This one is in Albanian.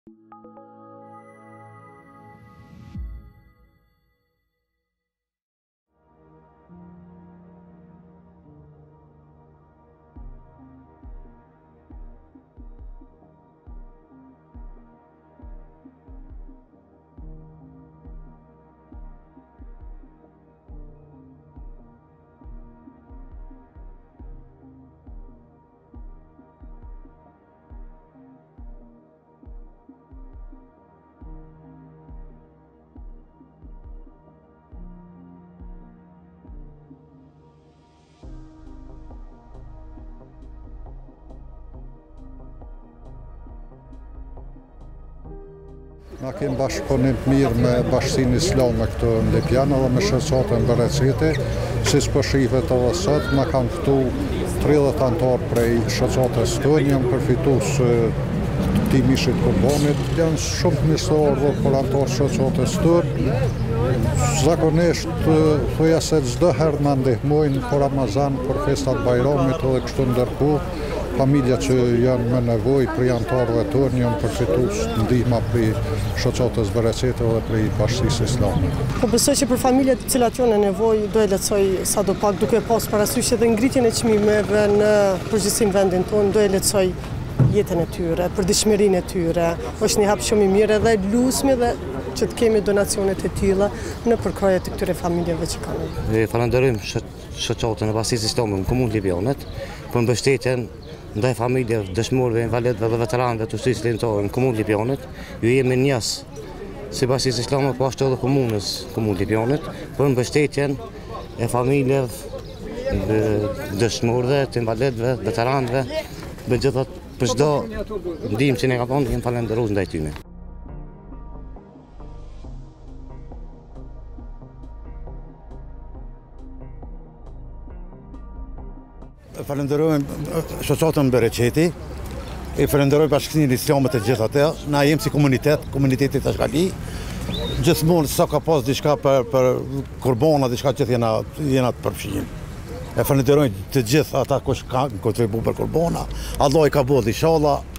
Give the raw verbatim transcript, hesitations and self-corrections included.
Na kemi bashkëpunim të mirë me Bashkinë Islame këtu në Lipjan edhe me shoqatën Bereceti, siç po shihet edhe sot, na kanë këtu tridhjetë anëtar prej shoqatës tonë, janë përfitues të këtij mishi të Kurbonit, janë shumë të mirësorë dhe për anëtar shoqatës tonë. Zakonisht thoya se çdo herë na ndihmojnë për Ramazan, për festat Bajramit edhe kështu ndërkohë familja që janë me nevojë për anëtarëve tonë janë përfitues ndihma prej shoqatës Bereceti dhe prej Bashkisë Islame. Po besoj që për familjet të cilat janë në nevojë do e lehtësoj sadopak duke pas parasysh edhe ngritjen e çmimeve në përgjithësi në vendin tonë, do e lehtësoj jetën e tyre, përditshmërinë e tyre. Është një hap shumë i mirë edhe lusmi dhe që të kemi donacionet e tilla në përkraje të këtyre familjeve që kanë. Ne falenderojmë shoqatën e Bashkisë Islame në Komunën Lipjanët për mbështetjen ndaj familjeve, dëshmorëve, invalidëve dhe veteranëve të ushtrisë lindore në Komunën Lipjanët. Ju jemi njës si Bashkisë Islame, po ashtu edhe komunës Komunë Lipjanët për mbështetjen e familjeve, dëshmorëve, të invalidëve, veteranëve, megjithatë për çdo ndihmë që ne ka dhënë, jemi falenderues ndaj tyre. Falenderojmë shoqatën Bereceti, e falenderoj Bashkinë Islame të gjithë atë. Na jemi si komunitet, komuniteti Tashkali. Gjithmonë sa ka pas diçka për për Kurbona, diçka që jena jena të përfshijnë. E falenderoj të gjithë ata që kanë kontribuar për Kurbona. Allah i ka bëllë inshallah.